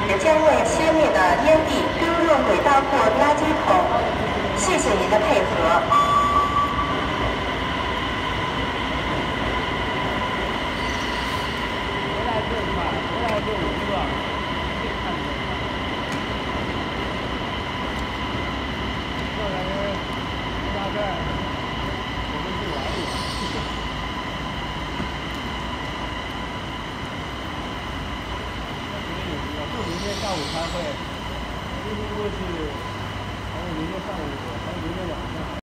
也将为熄灭的烟蒂丢入轨道或垃圾桶。谢谢您的配合。 回来就5个，别看你这人大概我们去玩一玩。就明天下午开会，应该会是，还有明天上午，还有明天晚上。